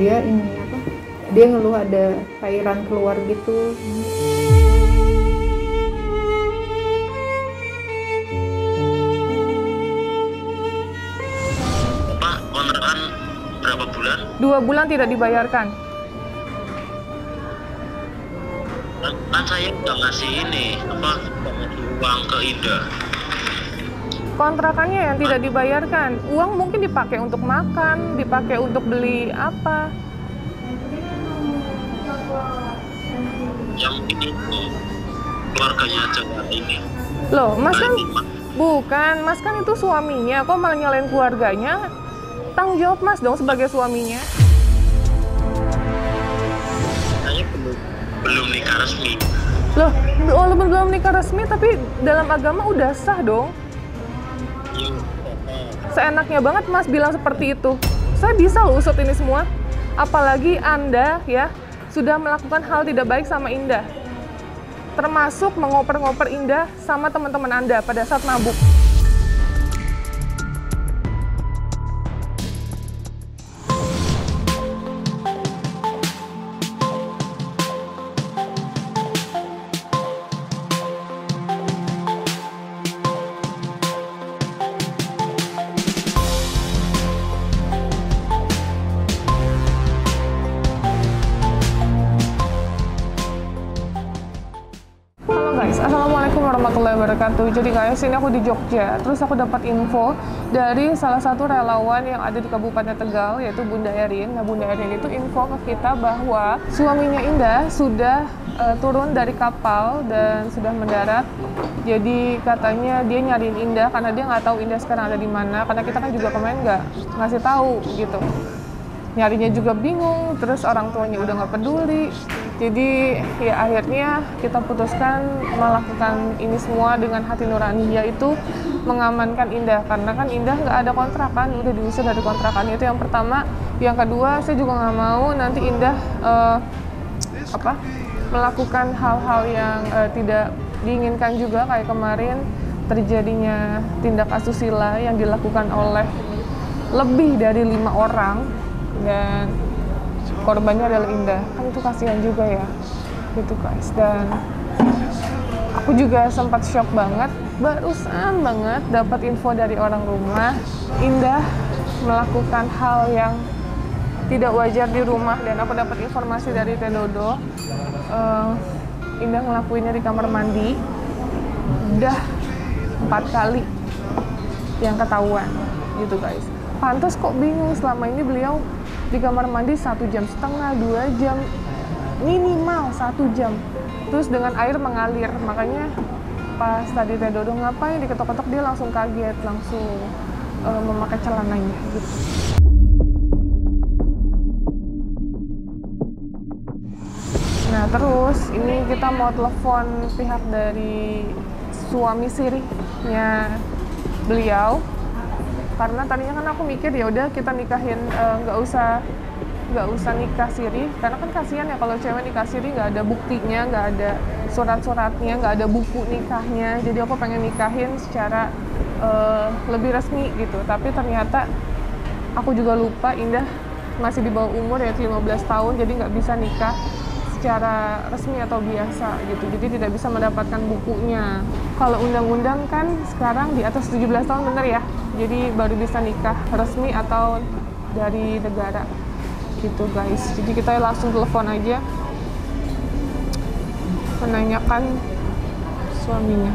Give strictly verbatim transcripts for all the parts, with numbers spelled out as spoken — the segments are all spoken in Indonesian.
dia ini apa? Dia ngeluh ada cairan keluar gitu. Pak, kontrakan berapa bulan? Dua bulan tidak dibayarkan. Kan, kan saya udah ngasih ini, apa, udah ngasih uang ke Indah. Kontrakannya yang tidak dibayarkan. Uang mungkin dipakai untuk makan, dipakai untuk beli apa. Yang ini tuh, keluarganya aja ini. Loh, Mas kan Nah, ini, bukan, Mas kan itu suaminya, kok malah nyalain keluarganya? Tanggung jawab Mas dong sebagai suaminya. saya belum belum nikah resmi. Loh, walaupun belum nikah resmi, tapi dalam agama udah sah dong. Iya. Seenaknya banget Mas bilang seperti itu. Saya bisa loh usut ini semua. Apalagi Anda ya sudah melakukan hal tidak baik sama Indah. Termasuk mengoper-ngoper Indah sama teman-teman Anda pada saat mabuk. Assalamualaikum warahmatullahi wabarakatuh. Jadi guys, ini aku di Jogja. Terus aku dapat info dari salah satu relawan yang ada di Kabupaten Tegal, yaitu Bunda Erin. Nah, Bunda Erin itu info ke kita bahwa suaminya Indah sudah uh, turun dari kapal dan sudah mendarat. Jadi katanya dia nyariin Indah karena dia nggak tahu Indah sekarang ada di mana. Karena kita kan juga kemarin nggak ngasih tahu gitu. Nyarinya juga bingung, terus orang tuanya udah nggak peduli. Jadi ya akhirnya kita putuskan melakukan ini semua dengan hati nurani, yaitu mengamankan Indah. Karena kan Indah nggak ada kontrakan, udah diusir dari kontrakan, itu yang pertama. Yang kedua, saya juga nggak mau nanti Indah uh, apa melakukan hal-hal yang uh, tidak diinginkan juga, kayak kemarin terjadinya tindak asusila yang dilakukan oleh lebih dari lima orang dan korbannya adalah Indah. Kan itu kasihan juga ya gitu guys. Dan aku juga sempat shock banget, barusan banget dapat info dari orang rumah Indah melakukan hal yang tidak wajar di rumah. Dan aku dapat informasi dari Teh Dodo, uh, Indah ngelakuinnya di kamar mandi udah empat kali yang ketahuan gitu guys. Pantas kok bingung, selama ini beliau di kamar mandi satu jam setengah, dua jam, minimal satu jam. Terus dengan air mengalir, makanya pas tadi Teh Dodo ngapain diketok-ketok, dia langsung kaget, langsung uh, memakai celananya gitu. Nah terus ini kita mau telepon pihak dari suami sirinya beliau. Karena tadinya kan aku mikir ya udah kita nikahin, nggak uh, usah nggak usah nikah siri, karena kan kasihan ya kalau cewek nikah siri nggak ada buktinya, nggak ada surat-suratnya, nggak ada buku nikahnya. Jadi aku pengen nikahin secara uh, lebih resmi gitu. Tapi ternyata aku juga lupa Indah masih di bawah umur, yaitu lima belas tahun, jadi nggak bisa nikah secara resmi atau biasa gitu. Jadi tidak bisa mendapatkan bukunya. Kalau undang-undang kan sekarang di atas tujuh belas tahun, bener ya? Jadi baru bisa nikah resmi atau dari negara gitu guys. Jadi kita langsung telepon aja menanyakan suaminya.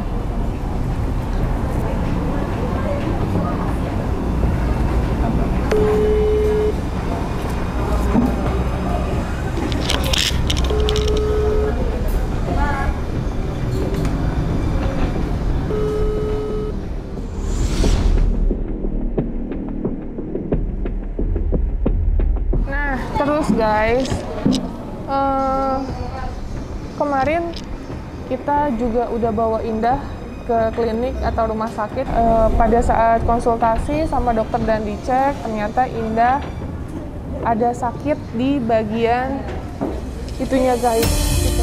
Terus guys, uh, kemarin kita juga udah bawa Indah ke klinik atau rumah sakit. Uh, pada saat konsultasi sama dokter dan dicek, ternyata Indah ada sakit di bagian itunya guys. Gitu.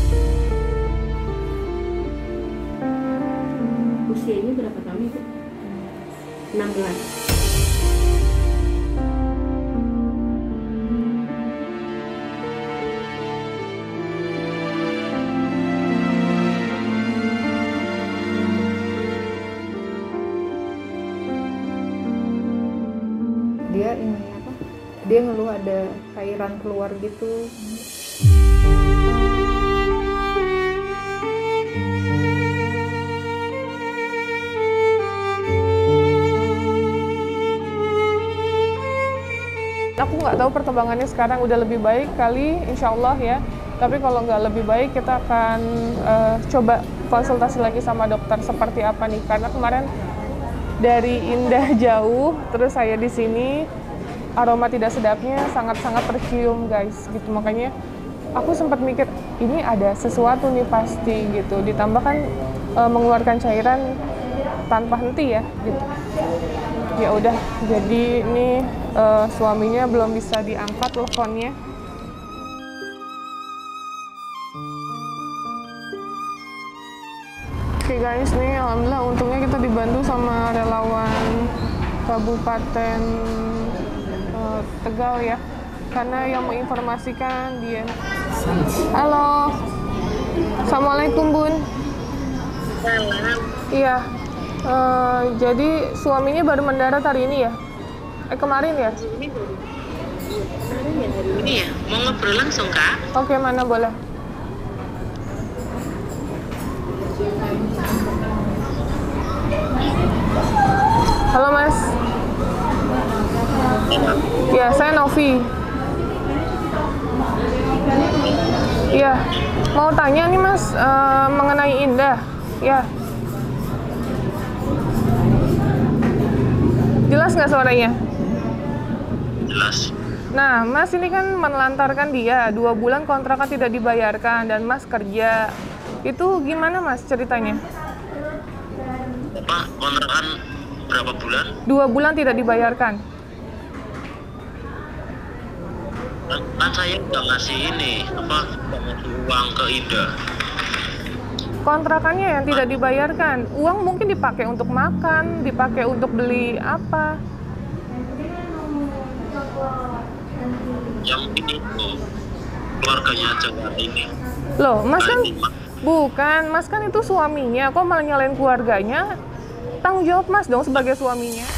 Usianya berapa tahun itu? enam belas. dia ini apa? Dia ngeluh ada cairan keluar gitu. Aku nggak tahu perkembangannya sekarang udah lebih baik kali, insya Allah ya. Tapi kalau nggak lebih baik, kita akan uh, coba konsultasi lagi sama dokter seperti apa nih. Karena kemarin dari Indah jauh, terus saya di sini, aroma tidak sedapnya sangat-sangat tercium guys. Gitu makanya aku sempat mikir ini ada sesuatu nih pasti gitu. Ditambah kan uh, mengeluarkan cairan tanpa henti ya gitu. Ya udah, jadi ini uh, suaminya belum bisa diangkat teleponnya. Oke guys, nih alhamdulillah untungnya kita dibantu sama relawan Kabupaten uh, Tegal ya. Karena yang menginformasikan dia. Halo. Assalamualaikum Bun. Iya. Uh, jadi suaminya baru mendarat hari ini ya? Eh kemarin ya? Ini ya, ini ya. Mau ngobrol langsung Kak? Oke, mana boleh. Halo Mas. Ya, saya Novi. Iya, mau tanya nih Mas uh, mengenai Indah. Ya. Jelas nggak suaranya? Jelas. Nah, Mas ini kan menelantarkan dia, dua bulan kontrakan tidak dibayarkan, dan Mas kerja. Itu gimana Mas ceritanya? Pak, kontrakan berapa bulan? Dua bulan tidak dibayarkan. Kan, kan saya udah ngasih ini, apa, udah ngasih uang ke Indah. Kontrakannya yang tidak dibayarkan. Uang mungkin dipakai untuk makan, dipakai untuk beli apa? Yang ini tuh, keluarganya aja nggak ini. Loh, Mas kan Nah, ini, Mas. bukan, Mas kan itu suaminya. Kok malah nyalain keluarganya? Tanggung jawab Mas dong sebagai suaminya.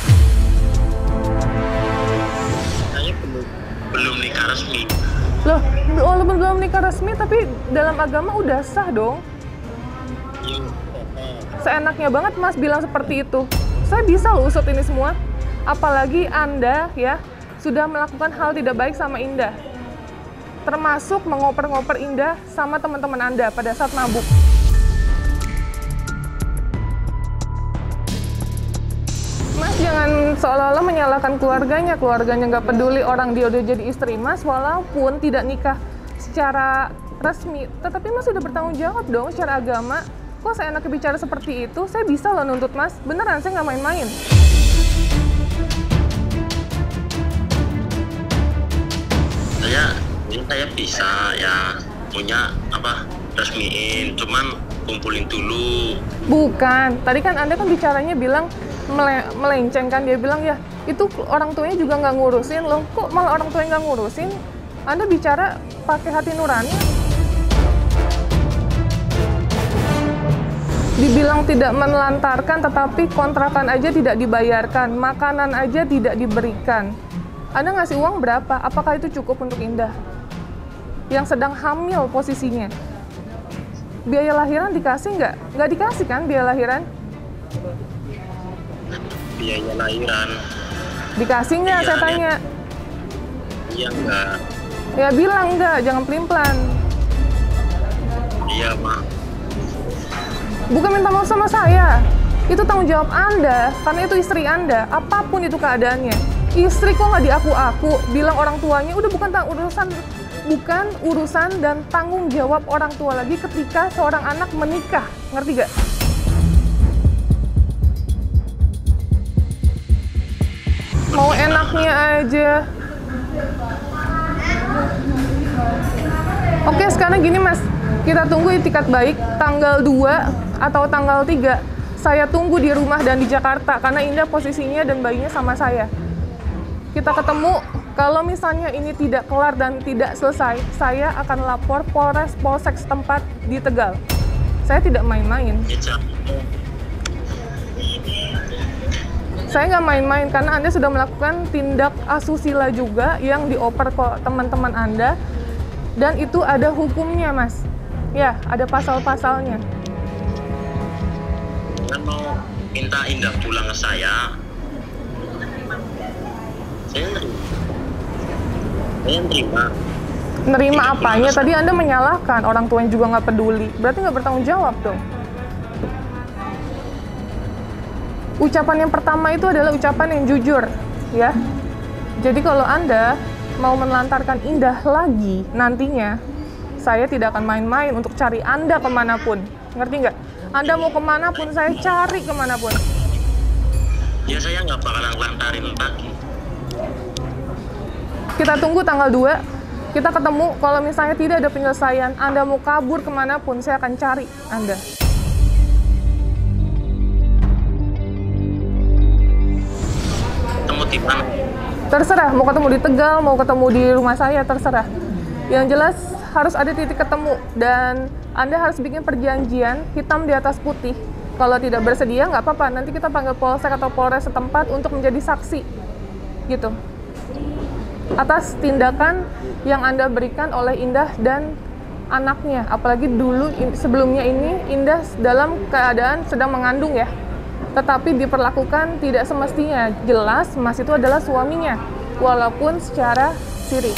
Saya belum belum nikah resmi. Loh, walaupun belum nikah resmi, tapi dalam agama udah sah dong. Seenaknya banget Mas bilang seperti itu. Saya bisa loh usut ini semua. Apalagi Anda ya sudah melakukan hal tidak baik sama Indah. Termasuk mengoper-ngoper Indah sama teman-teman Anda pada saat mabuk. Mas jangan seolah-olah menyalahkan keluarganya. Keluarganya nggak peduli orang dia udah jadi istri Mas, walaupun tidak nikah secara resmi. Tetapi Mas sudah bertanggung jawab dong secara agama. Kok saya enak bicara seperti itu? Saya bisa loh nuntut Mas. Beneran, saya nggak main-main. Saya, ini saya bisa ya punya apa resmiin, cuman kumpulin dulu. Bukan, tadi kan Anda kan bicaranya bilang mele melenceng kan, dia bilang ya itu orang tuanya juga nggak ngurusin loh. Kok malah orang tuanya nggak ngurusin? Anda bicara pakai hati nurani. Dibilang tidak menelantarkan, tetapi kontrakan aja tidak dibayarkan, makanan aja tidak diberikan. Anda ngasih uang berapa? Apakah itu cukup untuk Indah? Yang sedang hamil posisinya. Biaya lahiran dikasih nggak? Nggak dikasih kan biaya lahiran? Biaya lahiran. Dikasih nggak, Iya, saya iya. tanya. Iya enggak? Ya bilang nggak, jangan pelin-pelan. Iya Mak. Bukan minta maaf sama saya. Itu tanggung jawab Anda, karena itu istri Anda. Apapun itu keadaannya. Istri kok nggak diaku-aku, bilang orang tuanya, udah bukan tang- urusan bukan urusan dan tanggung jawab orang tua lagi ketika seorang anak menikah. Ngerti gak? Mau enaknya aja. Oke, sekarang gini Mas. Kita tunggu itikat baik tanggal dua atau tanggal tiga. Saya tunggu di rumah dan di Jakarta karena Indah posisinya dan bayinya sama saya. Kita ketemu. Kalau misalnya ini tidak kelar dan tidak selesai, saya akan lapor Polres Polsek setempat di Tegal. Saya tidak main-main. Ya, Saya nggak main-main karena Anda sudah melakukan tindak asusila juga yang dioper ke teman-teman Anda, dan itu ada hukumnya, Mas. Ya, ada pasal-pasalnya. Saya mau minta Indah pulang ke saya. Saya nerima. Saya nerima. Nerima apanya? Tadi Anda menyalahkan orang tuanya juga nggak peduli. Berarti nggak bertanggung jawab dong. Ucapan yang pertama itu adalah ucapan yang jujur, ya. Jadi kalau Anda mau menelantarkan Indah lagi nantinya, saya tidak akan main-main untuk cari Anda kemanapun. Ngerti nggak? Anda mau kemanapun, saya cari kemanapun. Ya saya nggak bakalan lantarin lagi. Kita tunggu tanggal dua, kita ketemu. Kalau misalnya tidak ada penyelesaian, Anda mau kabur kemanapun, saya akan cari Anda. Ketemu di mana? Terserah, mau ketemu di Tegal, mau ketemu di rumah saya, terserah. Yang jelas harus ada titik ketemu, dan Anda harus bikin perjanjian hitam di atas putih. Kalau tidak bersedia, nggak apa-apa, nanti kita panggil polsek atau polres setempat untuk menjadi saksi, gitu. Atas tindakan yang Anda berikan oleh Indah dan anaknya. Apalagi dulu, sebelumnya ini, Indah dalam keadaan sedang mengandung ya. Tetapi diperlakukan tidak semestinya. Jelas, Mas itu adalah suaminya, walaupun secara siri.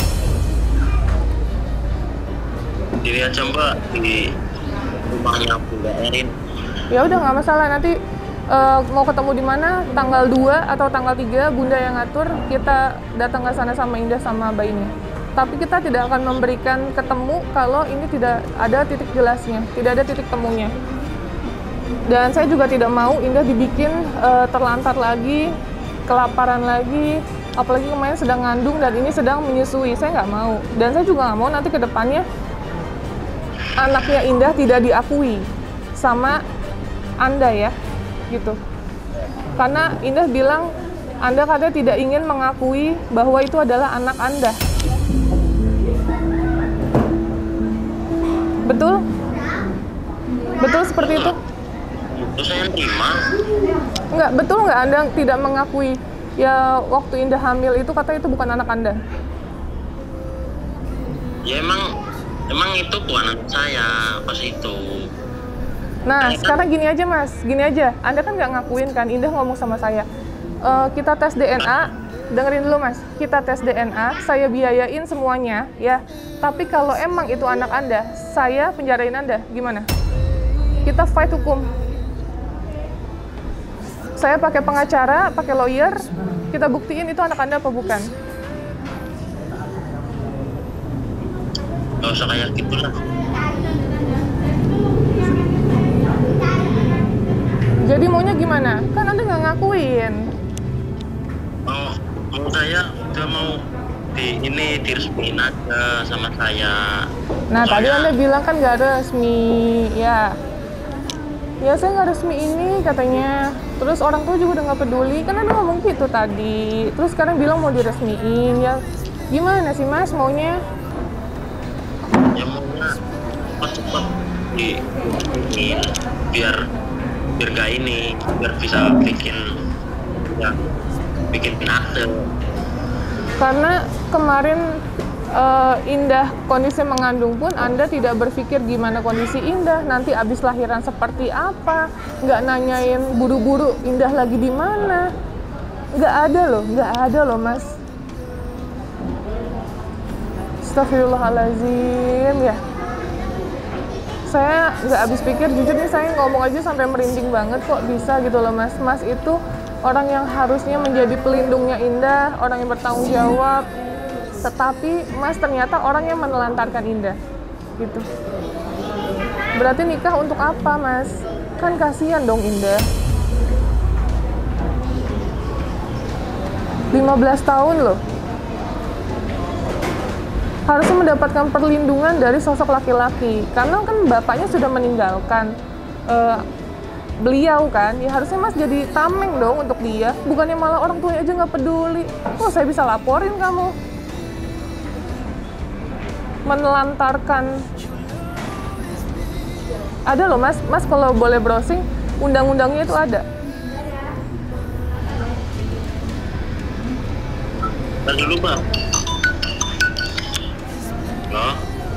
Dilihat coba di rumahnya Bunda Erin. Ya udah, nggak masalah. Nanti uh, mau ketemu di mana, tanggal dua atau tanggal tiga, Bunda yang ngatur, kita datang ke sana sama Indah sama bayinya. Tapi kita tidak akan memberikan ketemu kalau ini tidak ada titik jelasnya, tidak ada titik temunya. Dan saya juga tidak mau Indah dibikin uh, terlantar lagi, kelaparan lagi, apalagi kemarin sedang ngandung dan ini sedang menyusui. Saya nggak mau. Dan saya juga nggak mau nanti ke depannya anaknya Indah tidak diakui sama Anda ya, gitu. Karena Indah bilang Anda katanya tidak ingin mengakui bahwa itu adalah anak Anda. Betul? Betul seperti itu? Terus saya terima. Enggak, betul nggak Anda tidak mengakui ya waktu Indah hamil itu katanya itu bukan anak Anda? Ya emang emang itu bukan anak saya pas itu. Nah, sekarang gini aja Mas, gini aja. Anda kan nggak ngakuin kan, Indah ngomong sama saya. E, kita tes D N A, dengerin dulu Mas. Kita tes D N A, saya biayain semuanya ya. Tapi kalau emang itu anak Anda, saya penjarain Anda, gimana? Kita fight hukum. Saya pakai pengacara, pakai lawyer, kita buktiin itu anak Anda apa bukan. Gak usah kayak gitu lah. Jadi maunya gimana? Kan Anda nggak ngakuin. Mau mau saya udah mau di ini diresmiin aja sama saya. Nah, Soalnya, tadi Anda bilang kan nggak resmi, ya. Ya saya nggak resmi ini katanya. Terus orang tua juga udah nggak peduli, kan Anda ngomong gitu tadi. Terus sekarang bilang mau diresmiin, ya gimana sih Mas maunya? ya maunya cepat-cepat di ini biar biar gak ini biar bisa bikin ya bikin akte. Karena kemarin uh, Indah kondisi mengandung pun Anda tidak berpikir gimana kondisi Indah nanti abis lahiran seperti apa, nggak nanyain buru-buru Indah lagi di mana, nggak ada loh, nggak ada loh Mas. Astagfirullahaladzim ya. Saya nggak habis pikir, jujur nih saya ngomong aja sampai merinding banget kok bisa gitu loh Mas. Mas itu orang yang harusnya menjadi pelindungnya Indah, orang yang bertanggung jawab. Tetapi Mas ternyata orang yang menelantarkan Indah gitu. Berarti nikah untuk apa Mas? Kan kasihan dong Indah. lima belas tahun loh. Harusnya mendapatkan perlindungan dari sosok laki-laki. Karena kan bapaknya sudah meninggalkan uh, beliau kan. Ya harusnya Mas jadi tameng dong untuk dia. Bukannya malah orang tuanya aja nggak peduli. Oh saya bisa laporin kamu. Menelantarkan. Ada loh Mas, Mas kalau boleh browsing, undang-undangnya itu ada. Bentar dulu bang. Loh?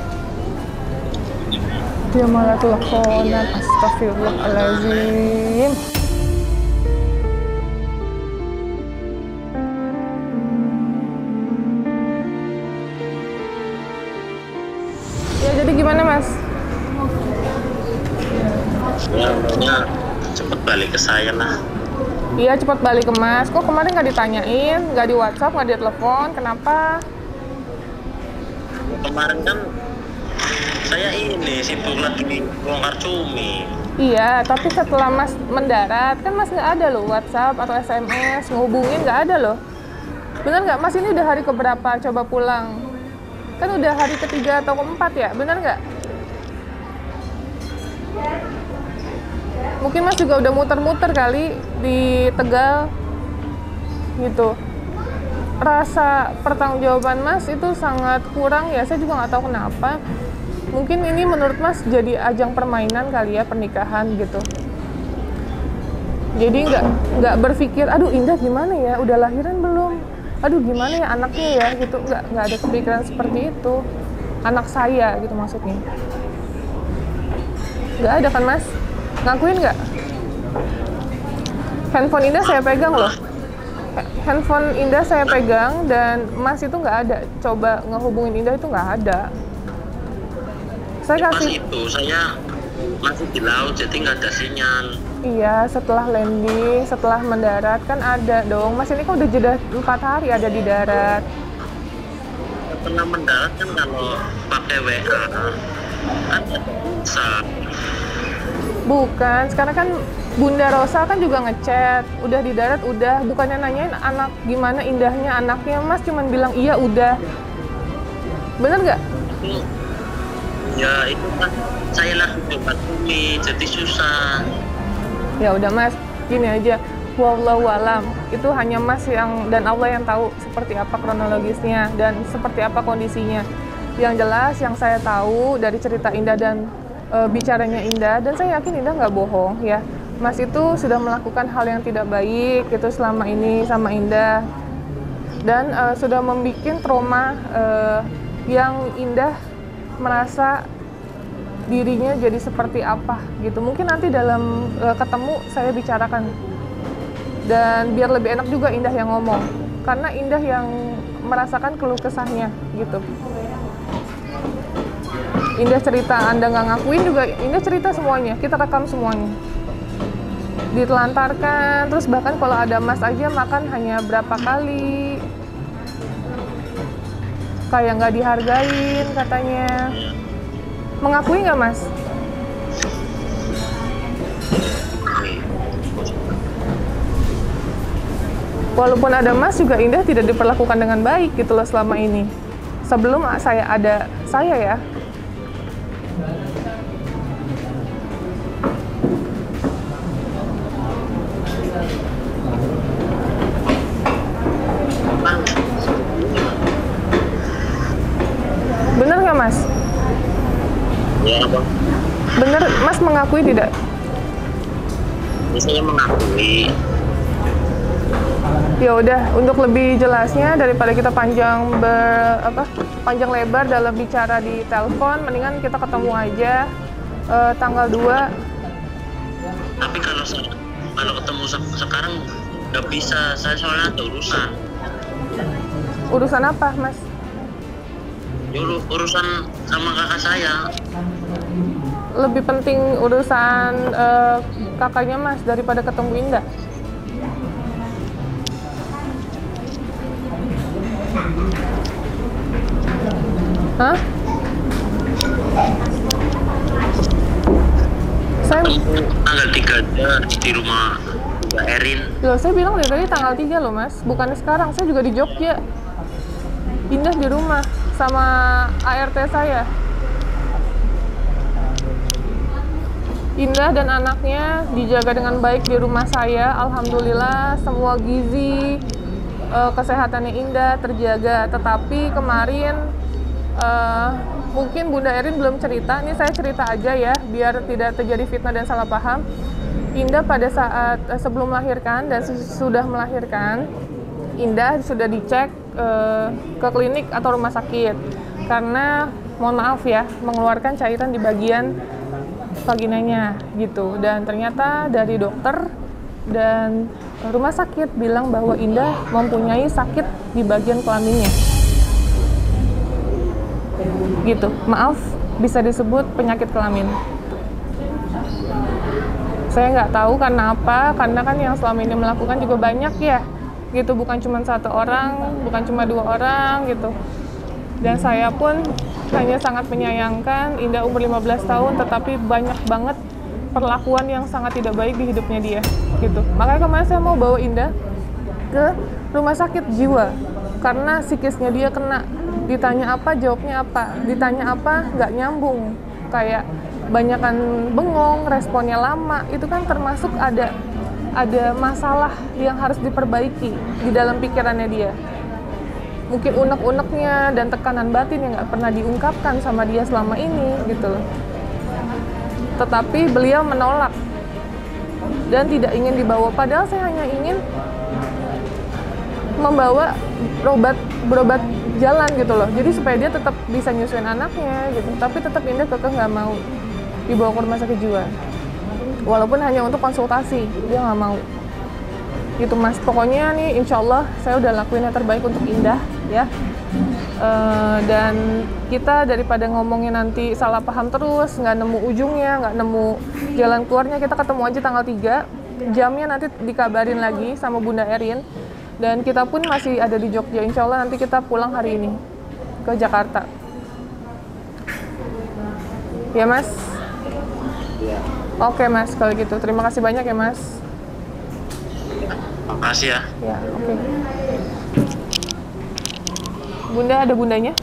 Dia malah teleponan, astagfirullahaladzim. Ya jadi gimana mas? Ya maunya cepet balik ke saya lah. Iya cepat balik ke mas. Kok kemarin nggak ditanyain, nggak di WhatsApp, nggak di telepon, kenapa? Kemarin kan saya ini sibuk lagi bongkar cumi. Iya, tapi setelah mas mendarat, kan mas nggak ada loh WhatsApp atau S M S, ngehubungin nggak ada loh. Bener nggak? Mas ini udah hari keberapa coba pulang? Kan udah hari ketiga atau keempat ya, bener nggak? Mungkin mas juga udah muter-muter kali di Tegal, gitu. Rasa pertanggungjawaban mas itu sangat kurang ya, saya juga nggak tahu kenapa. Mungkin ini menurut mas jadi ajang permainan kali ya, pernikahan gitu. Jadi nggak nggak berpikir, aduh Indah gimana ya, udah lahiran belum? Aduh gimana ya anaknya ya, gitu. Nggak nggak ada kepikiran seperti itu. Anak saya gitu maksudnya. Nggak ada kan mas? Ngakuin nggak? Handphone Indah saya pegang loh. Handphone Indah saya pegang dan mas itu nggak ada. Coba ngehubungin Indah itu nggak ada. Saya Pas kasih. itu saya masih di laut jadi nggak ada sinyal. Iya, setelah landing, setelah mendarat kan ada dong. Mas ini kan udah jeda empat hari ada di darat. Setelah mendarat kan kalau pakai W A kan ada bisa. Bukan, sekarang kan Bunda Rosa kan juga ngechat, udah di darat udah, bukannya nanyain anak gimana indahnya anaknya, mas cuman bilang iya udah. Bener nggak? Itu ya itu kan saya lagi coba cumi jadi susah. Ya udah mas, gini aja, wallahu alam, itu hanya mas yang dan Allah yang tahu seperti apa kronologisnya dan seperti apa kondisinya. Yang jelas yang saya tahu dari cerita Indah dan e, bicaranya Indah, dan saya yakin Indah nggak bohong ya, mas itu sudah melakukan hal yang tidak baik itu selama ini sama Indah dan e, sudah membuat trauma e, yang Indah merasa dirinya jadi seperti apa gitu. Mungkin nanti dalam e, ketemu saya bicarakan dan biar lebih enak juga Indah yang ngomong karena Indah yang merasakan keluh kesahnya gitu. Indah cerita, Anda nggak ngakuin juga Indah cerita semuanya, kita rekam semuanya, ditelantarkan, terus bahkan kalau ada mas aja makan hanya berapa kali, kayak nggak dihargain katanya. Mengakui nggak mas? Walaupun ada mas juga Indah tidak diperlakukan dengan baik gitu loh selama ini. Sebelum saya ada saya ya. Bener nggak mas? Ya bang. Bener, mas mengakui tidak? Ya, saya mengakui. Ya udah, untuk lebih jelasnya daripada kita panjang ber apa panjang lebar dalam bicara di telepon, mendingan kita ketemu aja eh, tanggal dua. Tapi kalau saya kalau ketemu se- sekarang nggak bisa, saya soalnya ada urusan. Urusan apa, mas? Ur- urusan sama kakak saya. Lebih penting urusan eh, kakaknya mas daripada ketemu Indah. Hah? Saya Tanggal tiga aja di rumah Mbak Erin. loh, saya bilang dari tadi tanggal tiga loh mas, bukannya sekarang. Saya juga di Jogja. Indah di rumah sama A R T saya. Indah dan anaknya dijaga dengan baik di rumah saya. Alhamdulillah semua gizi eh, kesehatannya Indah terjaga. Tetapi kemarin eh, mungkin Bunda Erin belum cerita. Ini saya cerita aja ya biar tidak terjadi fitnah dan salah paham. Indah pada saat eh, sebelum melahirkan dan sudah melahirkan, Indah sudah dicek uh, ke klinik atau rumah sakit karena mohon maaf ya mengeluarkan cairan di bagian vaginanya gitu, dan ternyata dari dokter dan rumah sakit bilang bahwa Indah mempunyai sakit di bagian kelaminnya gitu. Maaf, bisa disebut penyakit kelamin. Saya nggak tahu karena apa, karena kan yang selama ini melakukan juga banyak ya gitu, bukan cuma satu orang, bukan cuma dua orang gitu. Dan saya pun hanya sangat menyayangkan Indah umur lima belas tahun tetapi banyak banget perlakuan yang sangat tidak baik di hidupnya dia gitu. Makanya kemarin saya mau bawa Indah ke rumah sakit jiwa karena psikisnya dia kena. Ditanya apa, jawabnya apa, ditanya apa, nggak nyambung, kayak banyakan bengong, responnya lama. Itu kan termasuk ada ada masalah yang harus diperbaiki di dalam pikirannya dia. Mungkin unek-uneknya dan tekanan batin yang nggak pernah diungkapkan sama dia selama ini gitu. Tetapi beliau menolak dan tidak ingin dibawa. Padahal saya hanya ingin membawa berobat berobat jalan gitu loh. Jadi supaya dia tetap bisa nyusuin anaknya gitu. Tapi tetap Indah kekeh nggak mau dibawa ke rumah sakit jiwa. Walaupun hanya untuk konsultasi, dia nggak mau. Gitu Mas. Pokoknya nih insya Allah saya udah lakuin yang terbaik untuk Indah ya. Uh, dan kita daripada ngomongin nanti salah paham terus, nggak nemu ujungnya, nggak nemu jalan keluarnya, kita ketemu aja tanggal tiga, jamnya nanti dikabarin lagi sama Bunda Erin, dan kita pun masih ada di Jogja, insya Allah nanti kita pulang hari ini ke Jakarta ya Mas. Iya. Oke Mas, kalau gitu terima kasih banyak ya Mas. Makasih ya. Ya, oke. Bunda, ada bundanya?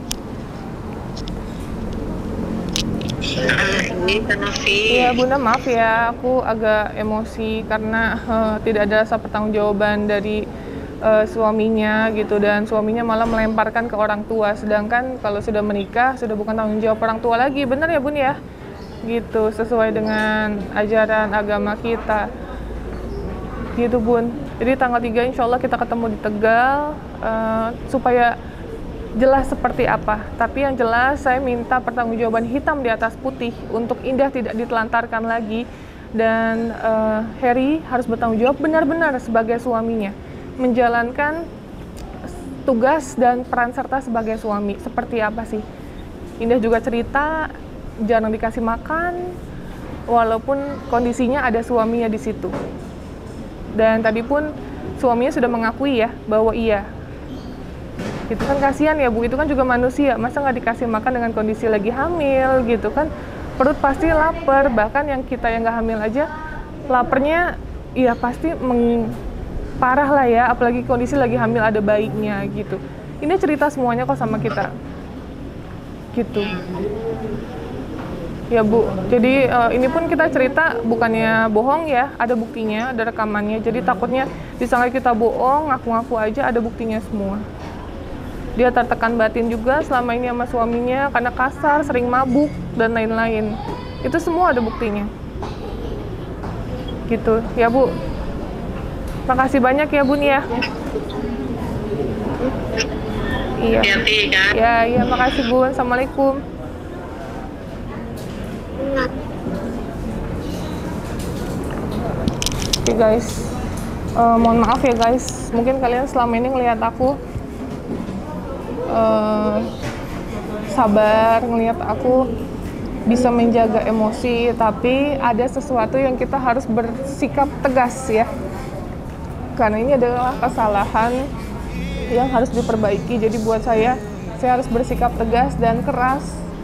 Ini Tanafi. Iya Bunda, maaf ya, aku agak emosi karena uh, tidak ada rasa pertanggungjawaban dari uh, suaminya gitu, dan suaminya malah melemparkan ke orang tua, sedangkan kalau sudah menikah sudah bukan tanggung jawab orang tua lagi. Benar ya Bun ya? Gitu, sesuai dengan ajaran agama kita. Gitu Bun. Jadi tanggal tiga insya Allah kita ketemu di Tegal uh, supaya jelas seperti apa. Tapi yang jelas saya minta pertanggungjawaban hitam di atas putih untuk Indah tidak ditelantarkan lagi, dan uh, Harry harus bertanggung jawab benar-benar sebagai suaminya, menjalankan tugas dan peran serta sebagai suami. Seperti apa sih? Indah juga cerita jarang dikasih makan walaupun kondisinya ada suaminya di situ. Dan tadi pun suaminya sudah mengakui ya bahwa iya, itu kan kasihan ya Bu, itu kan juga manusia, masa nggak dikasih makan dengan kondisi lagi hamil gitu kan, perut pasti lapar, bahkan yang kita yang nggak hamil aja laparnya ya pasti meng, parah lah ya, apalagi kondisi lagi hamil ada bayinya gitu. Ini cerita semuanya kok sama kita gitu ya Bu. Jadi uh, ini pun kita cerita bukannya bohong ya, ada buktinya, ada rekamannya, jadi takutnya disangka kita bohong, ngaku-ngaku aja, ada buktinya semua. Dia tertekan batin juga selama ini sama suaminya karena kasar, sering mabuk, dan lain-lain. Itu semua ada buktinya. Gitu, ya Bu. Makasih banyak ya Bun ya. Iya. Hati-hati kan. Ya, iya makasih Bun. Assalamualaikum. Oke okay, guys. Uh, mohon maaf ya guys. Mungkin kalian selama ini ngelihat aku Uh, sabar, ngelihat aku bisa menjaga emosi, tapi ada sesuatu yang kita harus bersikap tegas ya, karena ini adalah kesalahan yang harus diperbaiki. Jadi buat saya, saya harus bersikap tegas dan keras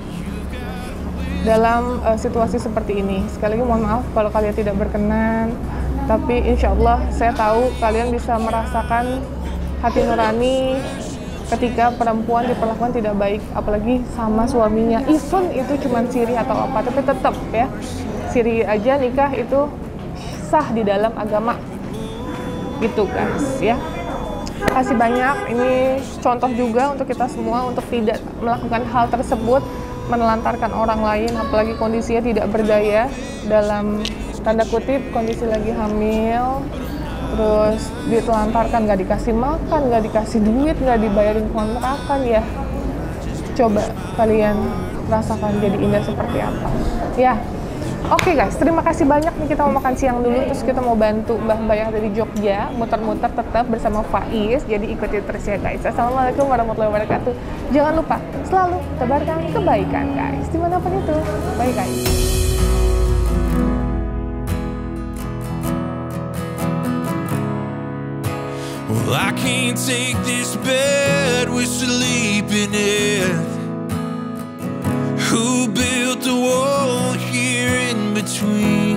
dalam uh, situasi seperti ini. Sekali lagi mohon maaf kalau kalian tidak berkenan, tapi insya Allah saya tahu kalian bisa merasakan hati nurani ketika perempuan diperlakukan tidak baik, apalagi sama suaminya. Isun itu cuma siri atau apa, tapi tetap ya, siri aja nikah itu sah di dalam agama. Gitu guys ya. Kasih banyak, ini contoh juga untuk kita semua untuk tidak melakukan hal tersebut, menelantarkan orang lain, apalagi kondisinya tidak berdaya, dalam tanda kutip kondisi lagi hamil, terus ditelantarkan, nggak dikasih makan, nggak dikasih duit, nggak dibayarin kontrakan ya. Coba kalian rasakan jadi indah seperti apa ya. Oke guys, terima kasih banyak nih, kita mau makan siang dulu, terus kita mau bantu mbah-mbah yang dari Jogja muter-muter tetap bersama Faiz, jadi ikuti terus ya guys. Assalamualaikum warahmatullahi wabarakatuh. Jangan lupa selalu tebarkan kebaikan guys, dimanapun itu. Bye guys. Well, I can't take this bed we're sleeping in. Who built the wall here in between?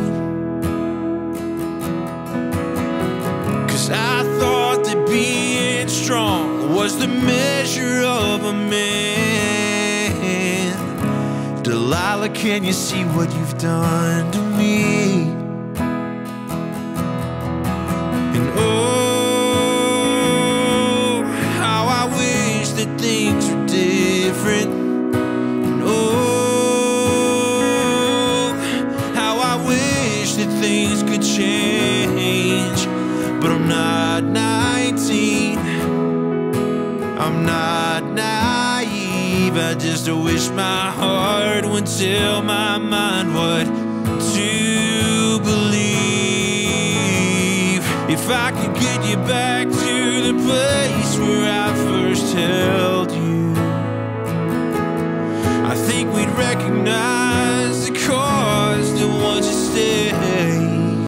'Cause I thought that being strong was the measure of a man. Delilah, can you see what you've done to me? And oh, how I wish that things were different. Things could change, but I'm not nineteen. I'm not naive. I just wish my heart would tell my mind what to believe. If I could get you back to the place where I first held you, I think we'd recognize the chord